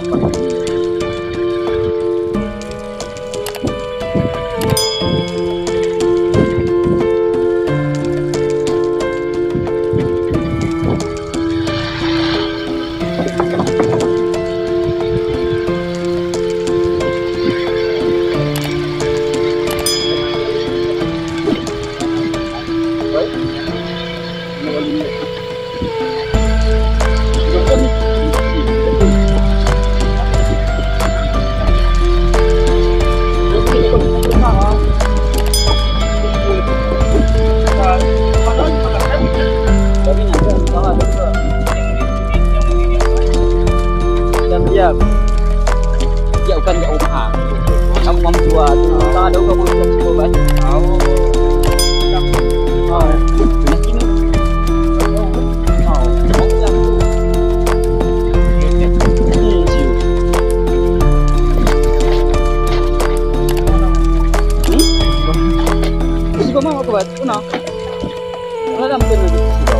jauhkan jauh mahal. Kamu mau jual, tak ada kamu bisa cuba baca. Oh, mau ke batu, nak? Ada mungkin lagi.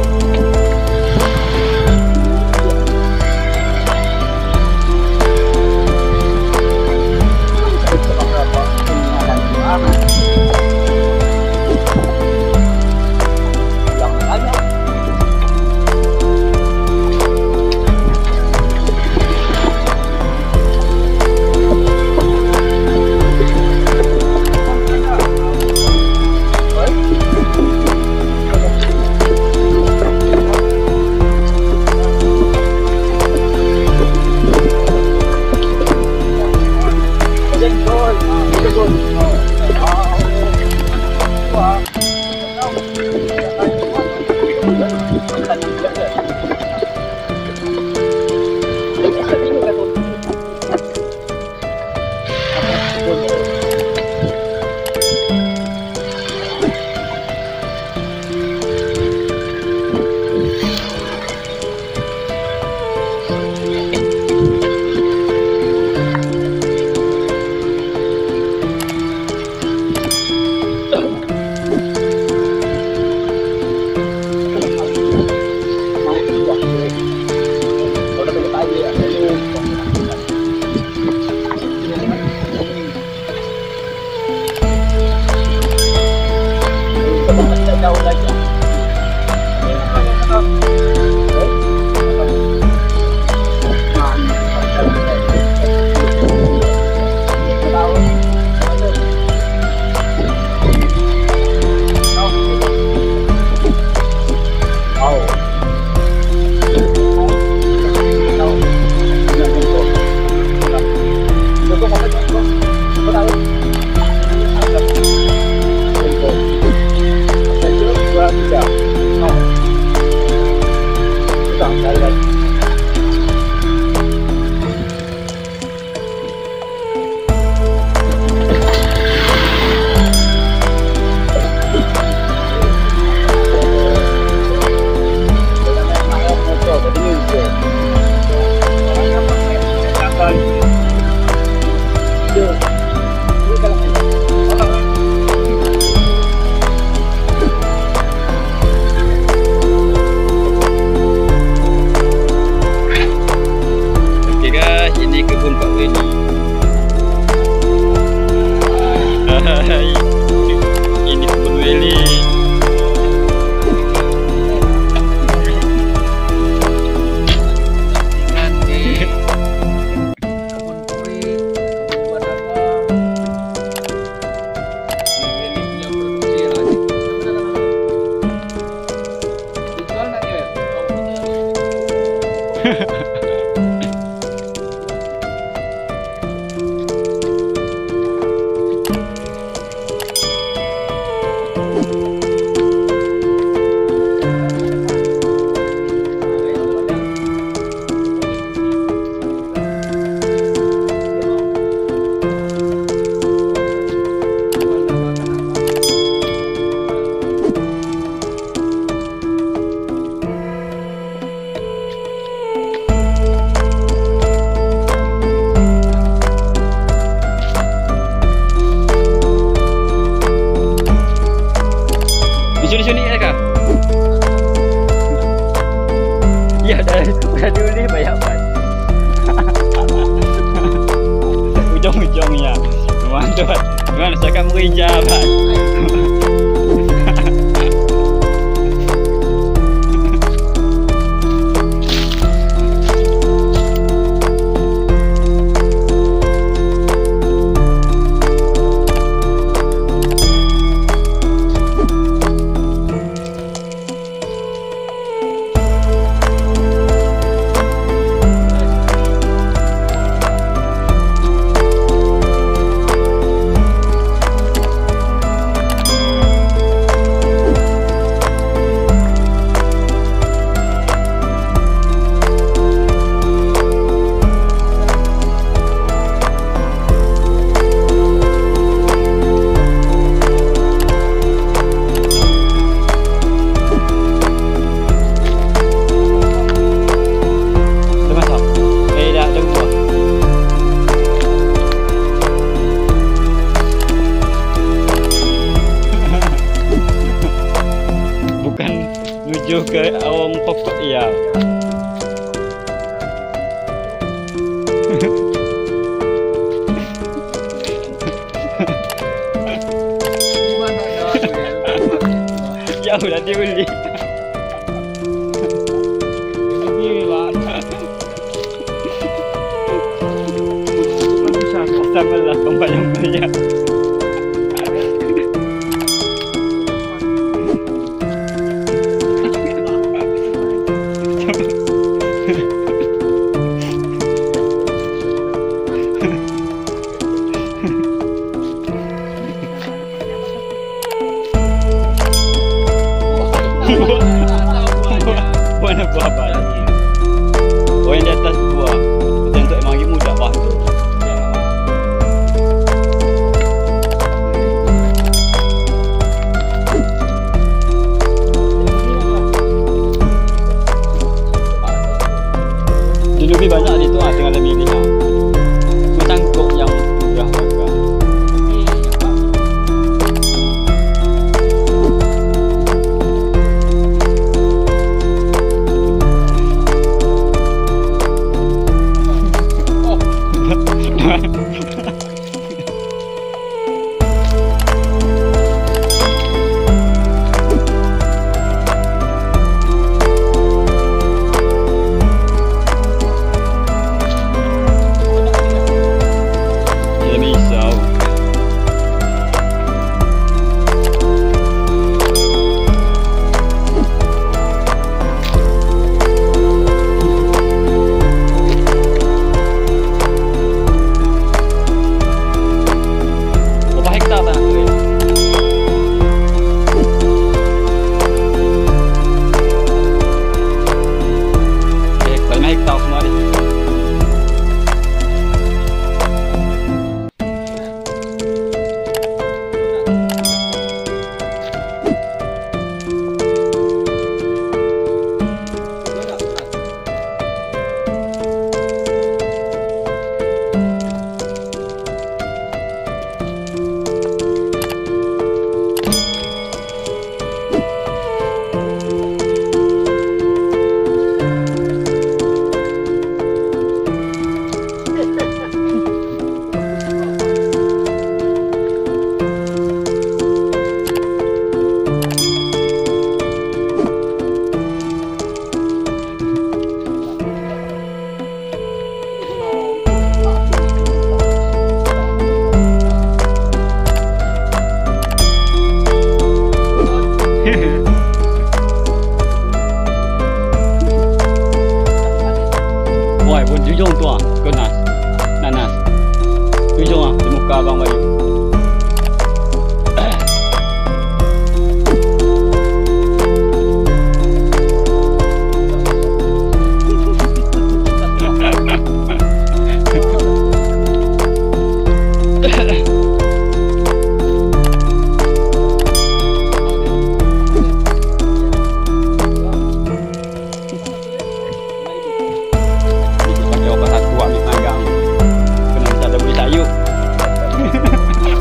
Ini kebun Willy. Sini ya kak? Ya udah dulu nih banyak banget. tolongnya. Mantap. Gimana cakap mengijabat? Menuju ke awang pokok ya. Ya udah diuli. Sama lah pembayang-bayang. Mana buah apa lagi? Oh yang di atas buah. Untuk emang lagi mudah bah tu. Di lebih banyak di tu ah tinggal milih ah. Macam kok yang murah harga. Wah, pun jujung tu ah, nanas, nanas. Jujung ah di muka abang Bayu. Pakai obat satu ambil magang. Kena minta dah boleh sayuk.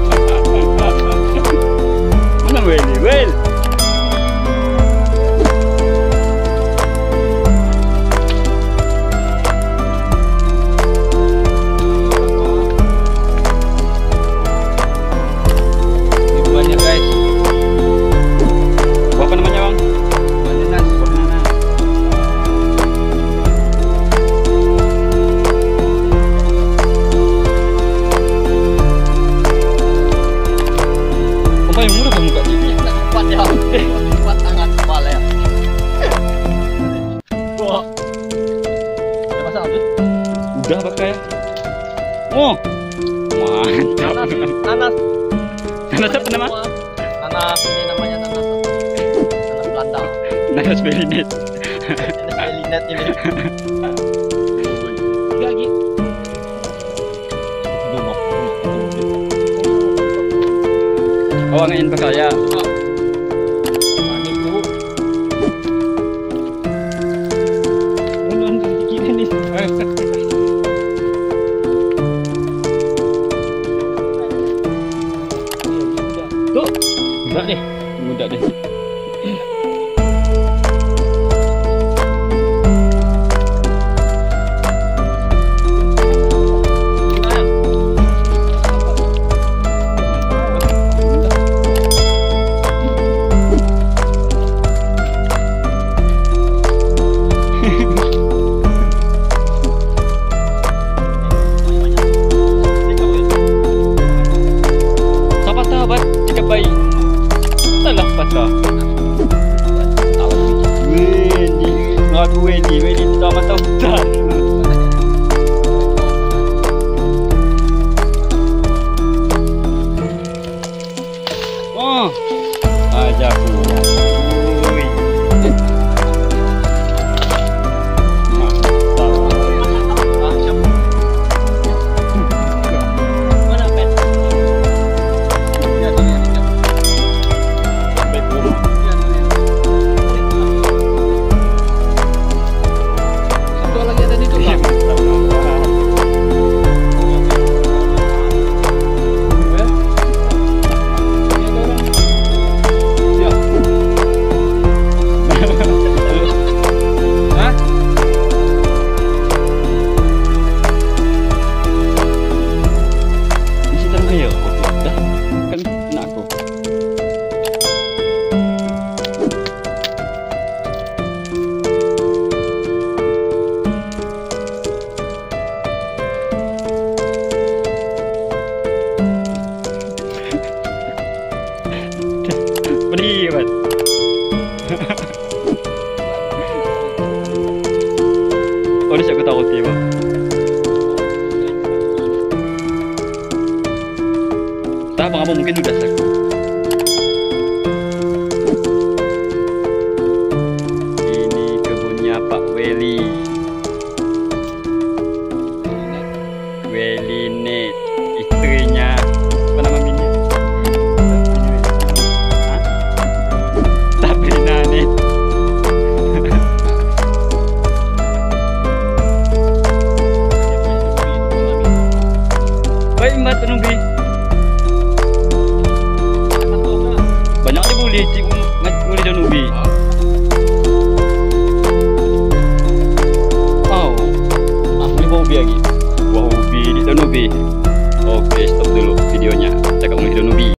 Udah pakai ya? Oh, mantap. Nanas. Nanas apa nama? Nanas ini namanya nanas. Nanas Belanda. Nanas belinet. Nanas belinet ini. Lagi. Oh, ngain pa kaya. Tuh, muda deh. Wedi sama tahutan. Oh, aja aku. Pedih banget. Oh, ini aku takut ya, Pak. Tak apa mungkin udah saku. Ini kebunnya Pak Weli. Welinet, istrinya apa nama minyak? Baik mbak Nubi. Banyak dia boleh boleh dan Nubi. Oh, ini bau ubi lagi. Wah ubi di dan Nubi. Oke, stop dulu.